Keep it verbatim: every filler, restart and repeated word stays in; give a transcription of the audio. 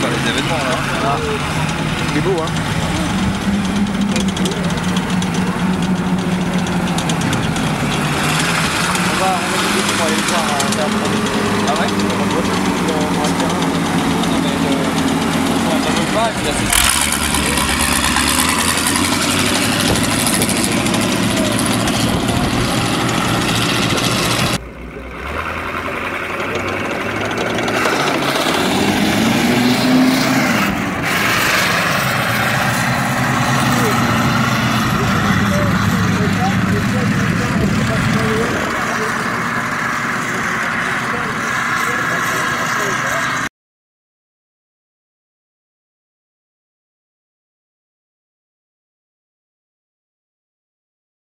faire les événements là. Ah. C'est beau hein. On va, on va nous dire pour aller le voir à théâtre. Ah ouais? On va le voir. Ah non mais le... on ne veut pas et puis là c'est...